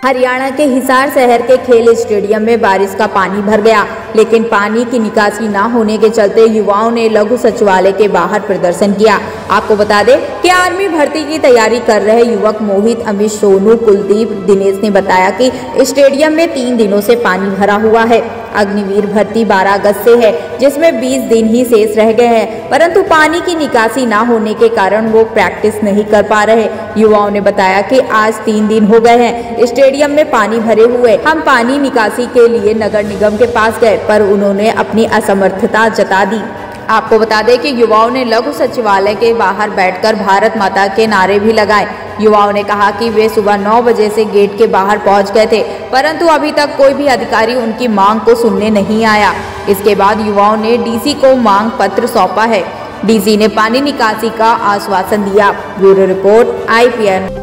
हरियाणा के हिसार शहर के खेल स्टेडियम में बारिश का पानी भर गया, लेकिन पानी की निकासी न होने के चलते युवाओं ने लघु सचिवालय के बाहर प्रदर्शन किया। आपको बता दें कि आर्मी भर्ती की तैयारी कर रहे युवक मोहित, अमित, सोनू, कुलदीप, दिनेश ने बताया कि स्टेडियम में 3 दिनों से पानी भरा हुआ है। अग्निवीर भर्ती 12 अगस्त से है, जिसमें 20 दिन ही शेष रह गए हैं, परंतु पानी की निकासी न होने के कारण वो प्रैक्टिस नहीं कर पा रहे। युवाओं ने बताया कि आज 3 दिन हो गए हैं स्टेडियम में पानी भरे हुए। हम पानी निकासी के लिए नगर निगम के पास गए, पर उन्होंने अपनी असमर्थता जता दी। आपको बता दें कि युवाओं ने लघु सचिवालय के बाहर बैठकर भारत माता के नारे भी लगाए। युवाओं ने कहा कि वे सुबह 9 बजे से गेट के बाहर पहुंच गए थे, परंतु अभी तक कोई भी अधिकारी उनकी मांग को सुनने नहीं आया। इसके बाद युवाओं ने डीसी को मांग पत्र सौंपा है। डीसी ने पानी निकासी का आश्वासन दिया। Bureau report IPN।